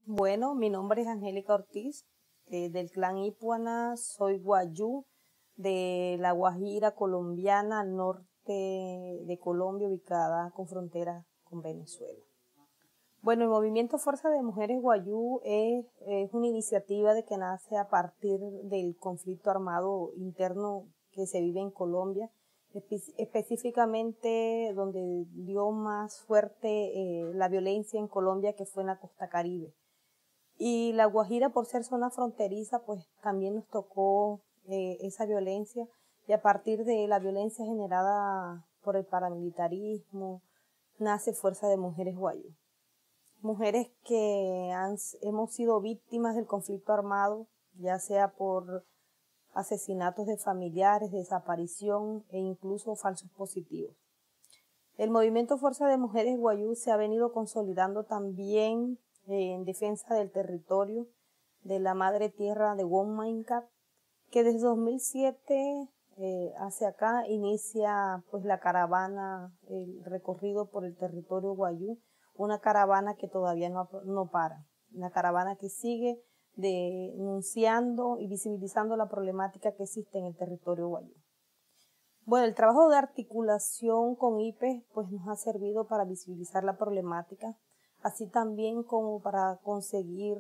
Bueno, mi nombre es Angélica Ortiz, del clan Ipuana, soy guayú de La Guajira colombiana, al norte de Colombia, ubicada con frontera con Venezuela. Bueno, el movimiento Fuerza de Mujeres Guayú es una iniciativa que nace a partir del conflicto armado interno que se vive en Colombia, específicamente donde dio más fuerte la violencia en Colombia, que fue en la costa Caribe. Y La Guajira, por ser zona fronteriza, pues también nos tocó esa violencia, y a partir de la violencia generada por el paramilitarismo nace Fuerza de Mujeres Guayú. Mujeres que hemos sido víctimas del conflicto armado, ya sea por asesinatos de familiares, desaparición e incluso falsos positivos. El movimiento Fuerza de Mujeres Guayú se ha venido consolidando también en defensa del territorio de la madre tierra de Wonmaincat, que desde 2007 hacia acá inicia pues la caravana, el recorrido por el territorio guayú, una caravana que todavía no para, una caravana que sigue denunciando y visibilizando la problemática que existe en el territorio guayú. Bueno, el trabajo de articulación con IPES pues nos ha servido para visibilizar la problemática, así también como para conseguir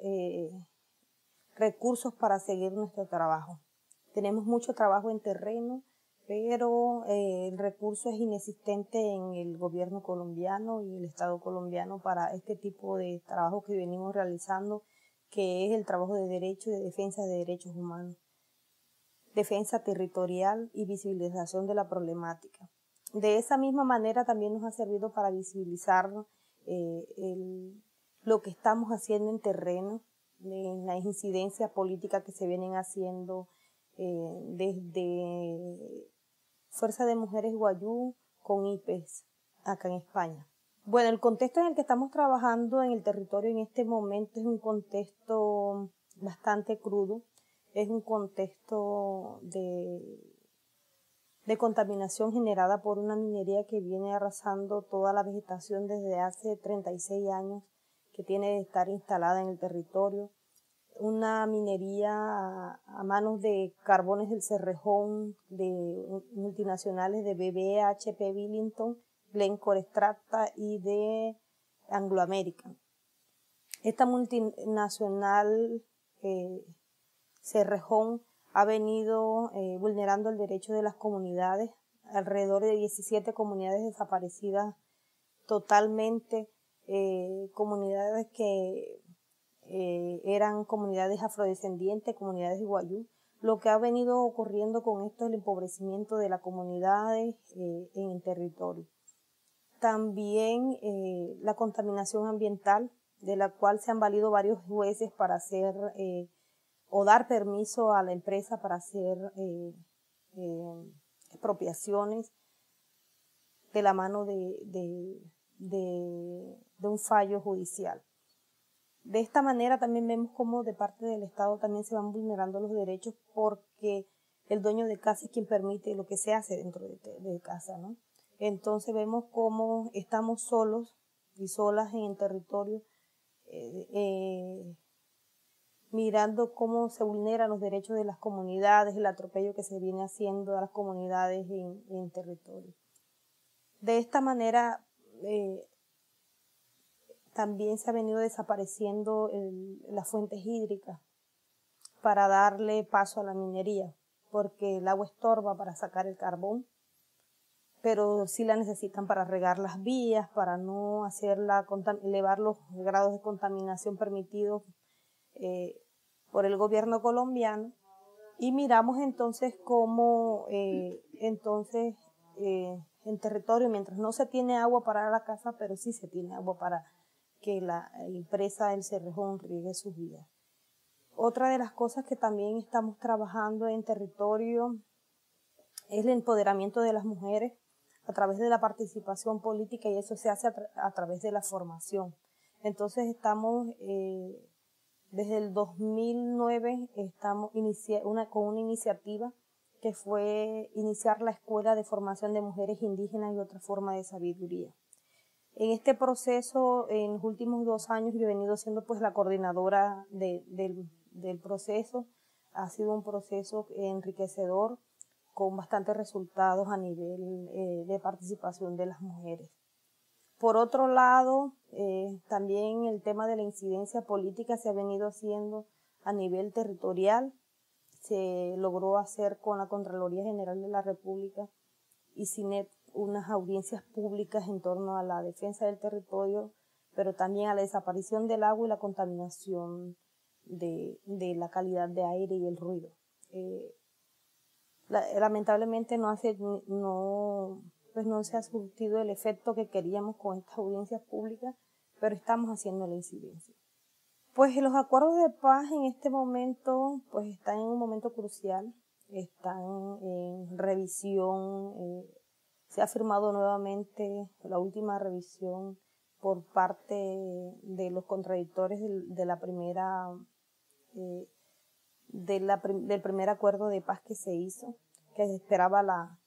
recursos para seguir nuestro trabajo. Tenemos mucho trabajo en terreno, pero el recurso es inexistente en el gobierno colombiano y el Estado colombiano para este tipo de trabajo que venimos realizando, que es el trabajo de derecho y de defensa de derechos humanos, defensa territorial y visibilización de la problemática. De esa misma manera también nos ha servido para visibilizar lo que estamos haciendo en terreno, en la incidencia política que se vienen haciendo desde Fuerza de Mujeres Guayú con IPES acá en España. Bueno, el contexto en el que estamos trabajando en el territorio en este momento es un contexto bastante crudo, es un contexto de contaminación generada por una minería que viene arrasando toda la vegetación desde hace 36 años, que tiene de estar instalada en el territorio. Una minería a manos de Carbones del Cerrejón, de multinacionales de BBE, HP Billington, Glencore Extracta y de Anglo American. Esta multinacional Cerrejón ha venido vulnerando el derecho de las comunidades, alrededor de 17 comunidades desaparecidas totalmente, comunidades que eran comunidades afrodescendientes, comunidades de guayú. Lo que ha venido ocurriendo con esto es el empobrecimiento de las comunidades en el territorio. También la contaminación ambiental, de la cual se han valido varios jueces para hacer o dar permiso a la empresa para hacer expropiaciones de la mano de un fallo judicial. De esta manera también vemos cómo de parte del Estado también se van vulnerando los derechos, porque el dueño de casa es quien permite lo que se hace dentro de casa, ¿no? Entonces vemos cómo estamos solos y solas en el territorio, mirando cómo se vulneran los derechos de las comunidades, el atropello que se viene haciendo a las comunidades en territorio. De esta manera también se ha venido desapareciendo las fuentes hídricas para darle paso a la minería, porque el agua estorba para sacar el carbón, pero sí la necesitan para regar las vías, para no elevar los grados de contaminación permitidos por el gobierno colombiano. Y miramos entonces cómo en territorio, mientras no se tiene agua para la casa, pero sí se tiene agua para que la empresa del Cerrejón riegue sus vías. Otra de las cosas que también estamos trabajando en territorio es el empoderamiento de las mujeres a través de la participación política, y eso se hace a través de la formación. Entonces estamos desde el 2009 estamos con una iniciativa que fue iniciar la Escuela de Formación de Mujeres Indígenas y otra forma de sabiduría. En este proceso, en los últimos 2 años, yo he venido siendo pues la coordinadora del proceso. Ha sido un proceso enriquecedor, con bastantes resultados a nivel de participación de las mujeres. Por otro lado, también el tema de la incidencia política se ha venido haciendo a nivel territorial. Se logró hacer con la Contraloría General de la República y CINET unas audiencias públicas en torno a la defensa del territorio, pero también a la desaparición del agua y la contaminación de la calidad de aire y el ruido. Lamentablemente no se ha surtido el efecto que queríamos con estas audiencias públicas, pero estamos haciendo la incidencia. Pues los acuerdos de paz en este momento pues están en un momento crucial, están en revisión. Se ha firmado nuevamente la última revisión por parte de los contradictores del primer acuerdo de paz que se hizo, que esperaba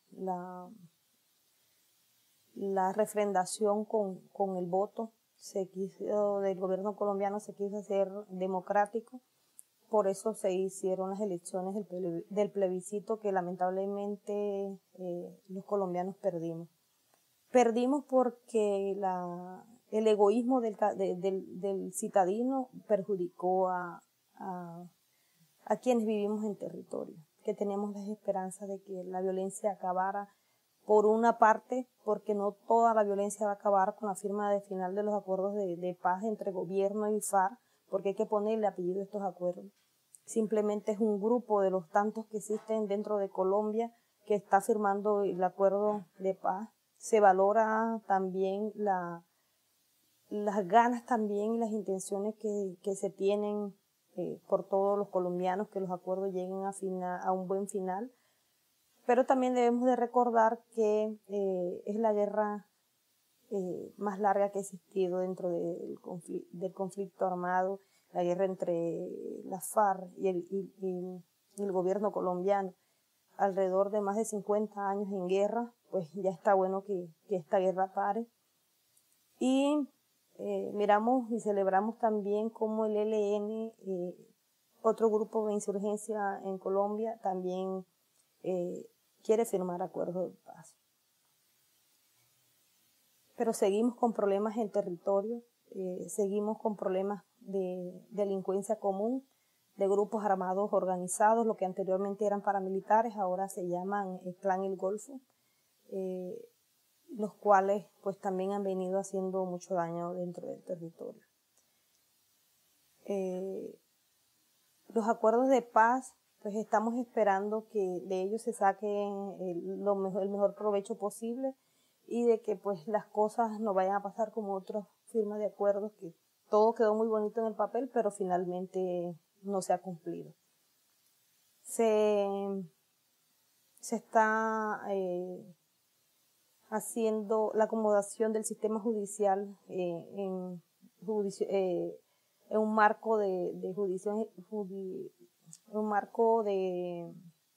la refrendación con el voto. Del gobierno colombiano se quiso hacer democrático, por eso se hicieron las elecciones del plebiscito que lamentablemente los colombianos perdimos. Perdimos porque el egoísmo del citadino perjudicó a quienes vivimos en territorio, que teníamos las esperanzas de que la violencia acabara por una parte, porque no toda la violencia va a acabar con la firma de final de los acuerdos de paz entre gobierno y FARC, porque hay que ponerle apellido a estos acuerdos. Simplemente es un grupo de los tantos que existen dentro de Colombia que está firmando el acuerdo de paz. Se valora también las ganas también y las intenciones que se tienen por todos los colombianos, que los acuerdos lleguen a un buen final. Pero también debemos de recordar que es la guerra más larga que ha existido dentro del conflicto armado, la guerra entre la FARC y el gobierno colombiano. Alrededor de más de 50 años en guerra, pues ya está bueno que esta guerra pare. Y miramos y celebramos también como el ELN, otro grupo de insurgencia en Colombia, también quiere firmar acuerdos de paz. Pero seguimos con problemas en territorio, seguimos con problemas de delincuencia común, de grupos armados organizados, lo que anteriormente eran paramilitares, ahora se llaman Clan El Golfo, los cuales pues también han venido haciendo mucho daño dentro del territorio. Los acuerdos de paz, pues estamos esperando que de ellos se saquen el mejor provecho posible y de que pues las cosas no vayan a pasar como otras firmas de acuerdos, que todo quedó muy bonito en el papel, pero finalmente no se ha cumplido. Se está haciendo la acomodación del sistema judicial en un marco un marco de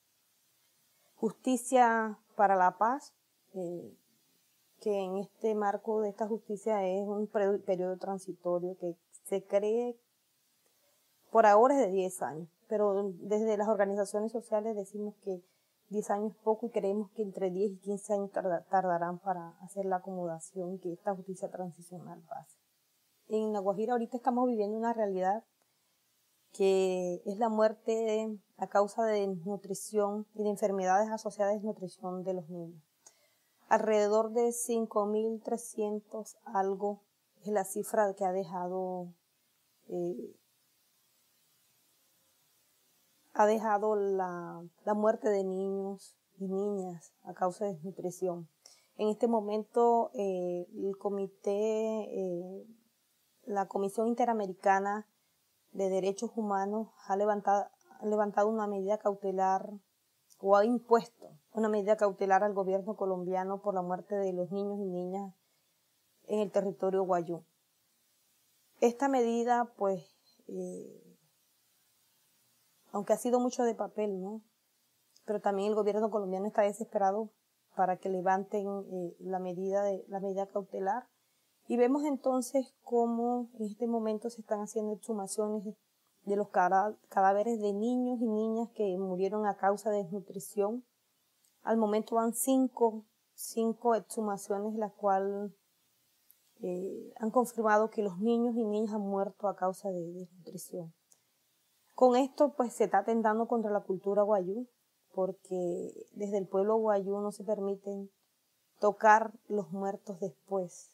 justicia para la paz, que en este marco de esta justicia es un periodo transitorio que se cree por ahora es de 10 años, pero desde las organizaciones sociales decimos que 10 años es poco y creemos que entre 10 y 15 años tardarán para hacer la acomodación que esta justicia transicional pase. En La Guajira ahorita estamos viviendo una realidad que es la muerte a causa de desnutrición y de enfermedades asociadas a desnutrición de los niños. Alrededor de 5.300 algo es la cifra que ha dejado la muerte de niños y niñas a causa de desnutrición. En este momento la Comisión Interamericana de Derechos Humanos ha levantado una medida cautelar o ha impuesto una medida cautelar al gobierno colombiano por la muerte de los niños y niñas en el territorio guayú. Esta medida, pues, aunque ha sido mucho de papel, ¿no? Pero también el gobierno colombiano está desesperado para que levanten la medida cautelar Y vemos entonces cómo en este momento se están haciendo exhumaciones de los cadáveres de niños y niñas que murieron a causa de desnutrición. Al momento van cinco exhumaciones, las cuales han confirmado que los niños y niñas han muerto a causa de desnutrición. Con esto pues se está atentando contra la cultura wayuu, porque desde el pueblo wayuu no se permiten tocar los muertos después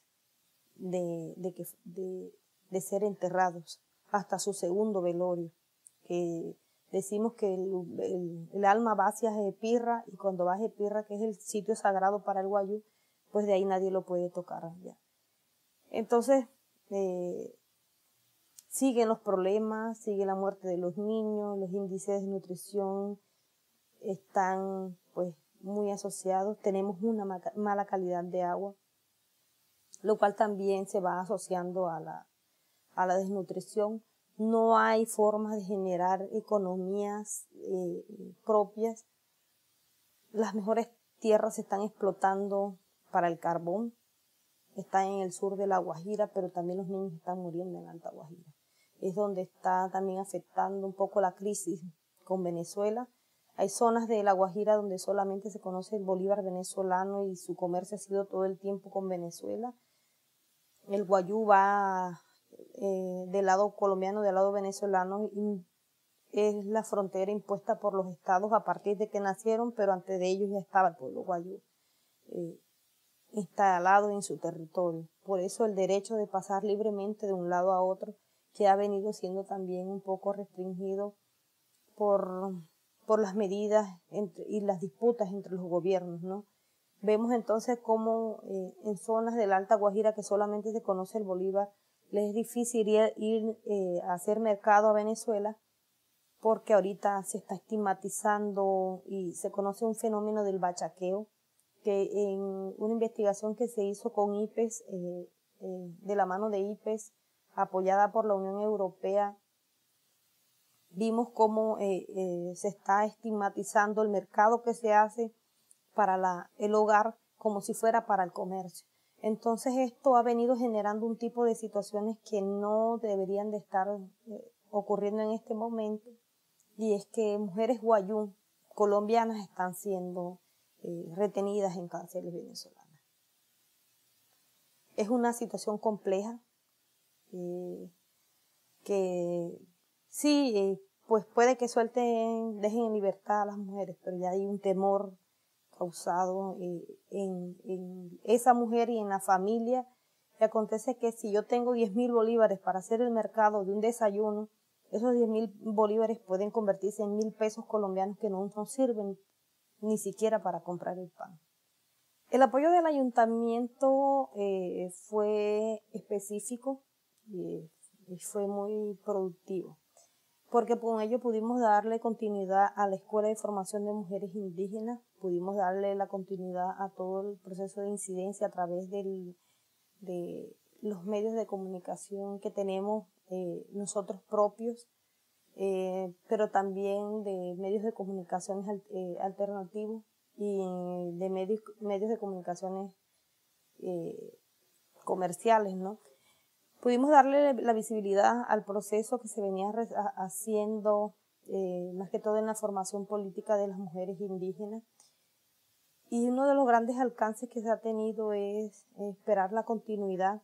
de ser enterrados, hasta su segundo velorio, que decimos que el alma va hacia Jepirra, y cuando va a Jepirra, que es el sitio sagrado para el wayuu, pues de ahí nadie lo puede tocar ya. Entonces siguen los problemas, sigue la muerte de los niños, los índices de desnutrición están pues muy asociados, tenemos una mala calidad de agua, lo cual también se va asociando a la desnutrición. No hay formas de generar economías propias. Las mejores tierras se están explotando para el carbón. Está en el sur de La Guajira, pero también los niños están muriendo en Alta Guajira. Es donde está también afectando un poco la crisis con Venezuela. Hay zonas de La Guajira donde solamente se conoce el bolívar venezolano y su comercio ha sido todo el tiempo con Venezuela. El wayuu va del lado colombiano, del lado venezolano, y es la frontera impuesta por los estados a partir de que nacieron, pero antes de ellos ya estaba el pueblo wayuu instalado en su territorio. Por eso el derecho de pasar libremente de un lado a otro, que ha venido siendo también un poco restringido por las medidas y las disputas entre los gobiernos, ¿no? Vemos entonces cómo en zonas de la Alta Guajira que solamente se conoce el bolívar, les es difícil ir a hacer mercado a Venezuela, porque ahorita se está estigmatizando y se conoce un fenómeno del bachaqueo, que en una investigación que se hizo con IPES, de la mano de IPES, apoyada por la Unión Europea, vimos cómo se está estigmatizando el mercado que se hace para el hogar como si fuera para el comercio. Entonces esto ha venido generando un tipo de situaciones que no deberían de estar ocurriendo en este momento, y es que mujeres wayuu colombianas están siendo retenidas en cárceles venezolanas. Es una situación compleja que sí, pues puede que dejen en libertad a las mujeres, pero ya hay un temor causado en esa mujer y en la familia. Y acontece que si yo tengo 10.000 bolívares para hacer el mercado de un desayuno, esos 10.000 bolívares pueden convertirse en 1.000 pesos colombianos que no sirven ni siquiera para comprar el pan. El apoyo del ayuntamiento fue específico y fue muy productivo, porque con ello pudimos darle continuidad a la Escuela de Formación de Mujeres Indígenas, pudimos darle la continuidad a todo el proceso de incidencia a través de los medios de comunicación que tenemos nosotros propios, pero también de medios de comunicaciones alternativos y de medios de comunicaciones comerciales, ¿no? Pudimos darle la visibilidad al proceso que se venía haciendo, más que todo en la formación política de las mujeres indígenas. Y uno de los grandes alcances que se ha tenido es esperar la continuidad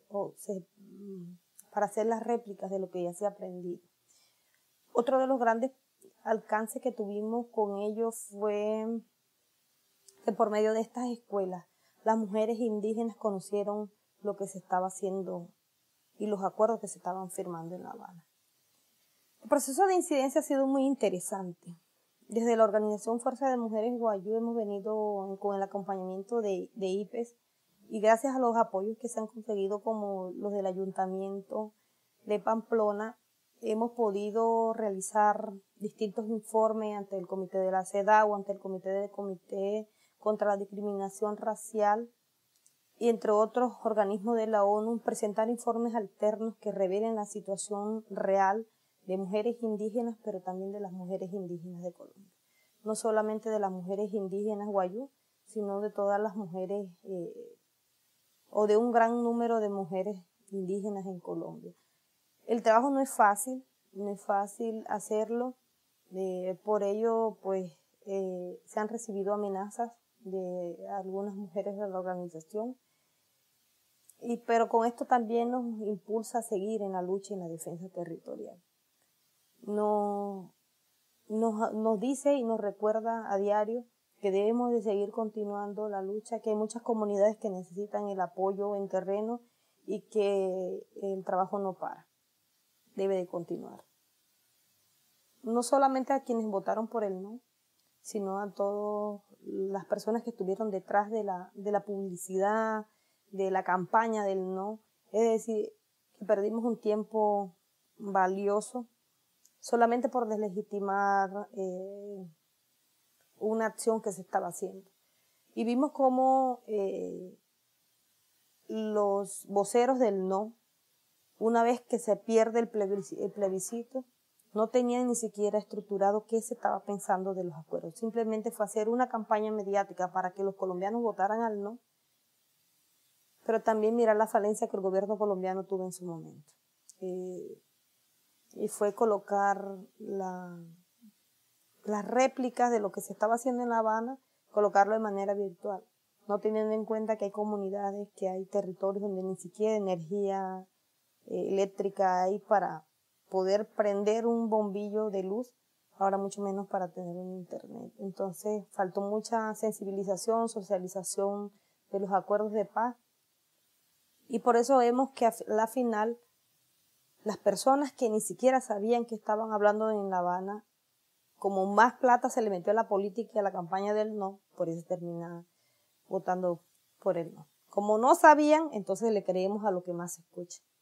para hacer las réplicas de lo que ya se ha aprendido. Otro de los grandes alcances que tuvimos con ello fue que por medio de estas escuelas las mujeres indígenas conocieron lo que se estaba haciendo y los acuerdos que se estaban firmando en La Habana. El proceso de incidencia ha sido muy interesante. Desde la organización Fuerza de Mujeres Wayuu hemos venido con el acompañamiento de IPES, y gracias a los apoyos que se han conseguido, como los del Ayuntamiento de Pamplona, hemos podido realizar distintos informes ante el Comité de la CEDAW, ante el Comité contra la Discriminación Racial, y entre otros organismos de la ONU, presentar informes alternos que revelen la situación real de mujeres indígenas, pero también de las mujeres indígenas de Colombia. No solamente de las mujeres indígenas wayuu, sino de todas las mujeres o de un gran número de mujeres indígenas en Colombia. El trabajo no es fácil hacerlo, por ello pues se han recibido amenazas de algunas mujeres de la organización, pero con esto también nos impulsa a seguir en la lucha y en la defensa territorial. Nos dice y nos recuerda a diario que debemos de seguir continuando la lucha, que hay muchas comunidades que necesitan el apoyo en terreno y que el trabajo no para, debe de continuar. No solamente a quienes votaron por el no, sino a todas las personas que estuvieron detrás de la publicidad, de la campaña del no. Es decir, que perdimos un tiempo valioso solamente por deslegitimar una acción que se estaba haciendo. Y vimos cómo los voceros del no, una vez que se pierde el plebiscito, no tenían ni siquiera estructurado qué se estaba pensando de los acuerdos. Simplemente fue hacer una campaña mediática para que los colombianos votaran al no, pero también mirar la falencia que el gobierno colombiano tuvo en su momento. Y fue colocar las réplicas de lo que se estaba haciendo en La Habana, colocarlo de manera virtual, no teniendo en cuenta que hay comunidades, que hay territorios donde ni siquiera energía eléctrica hay para poder prender un bombillo de luz, ahora mucho menos para tener un internet. Entonces faltó mucha sensibilización, socialización de los acuerdos de paz, y por eso vemos que a la final las personas que ni siquiera sabían que estaban hablando en La Habana, como más plata se le metió a la política y a la campaña del no, por eso termina votando por el no. Como no sabían, entonces le creemos a lo que más se escucha.